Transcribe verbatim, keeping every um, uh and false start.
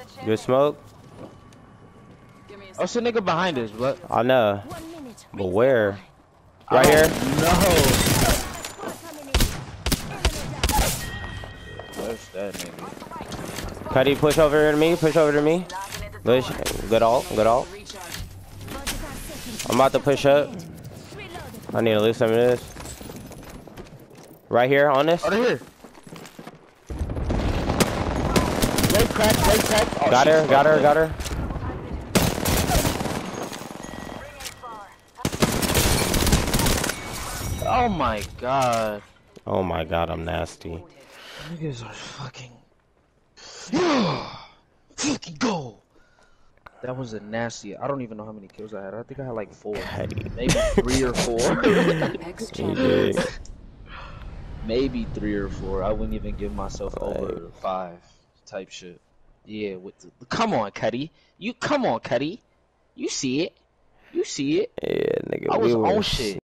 Good smoke. Oh, it's a nigga behind us, but I know. But where? Right oh, here? No. Where's that nigga? Cuddy, push over to me. Push over to me. Good, good ult. Good ult. I'm about to push up. I need to lose some of this. Right here on this. Right here. Leg crack, leg crack. Oh, got her, got her, got her. Oh my god. Oh my god, I'm nasty. Niggas are fucking. Fucking go. That was a nasty. I don't even know how many kills I had. I think I had like four. Cuddy. Maybe three or four. You did. Maybe three or four. I wouldn't even give myself over five type shit. Yeah, with the, come on, Cuddy. You come on, Cuddy. You see it. You see it. Yeah, nigga. I was we were on shit.